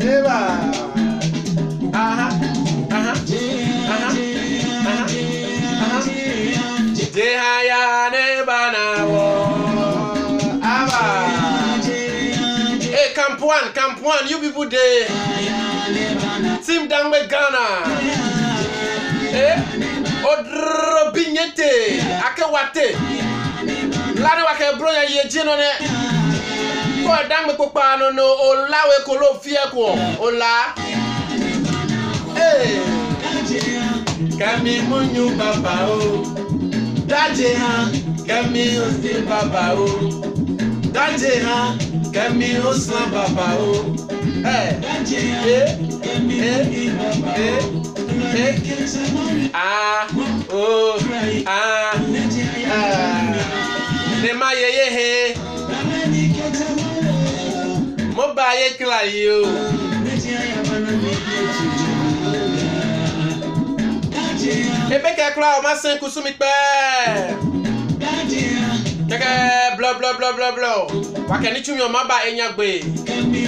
Eva. Jehaya neba na wo. Aba. Hey, Camp One, you people there. Team Dangme Ghana. Odro binyete. Ake wate. Lari wake bro ya yejino ne. Kwa Dangme kokpa no olawe kolo fie ko. Ola. Hey. Kami munyu baba o. Daje ha. Kami osi baba o. Daje ha. Kami osla baba o. Hey. Ah. Oh. Ah. Nema ye he. Mo ba ye kila yo. Ebe ke kla o ma sen kusumi pe. Keke blah blah blah blah blah. Wa ke ni chumi o ma ba enyagbe.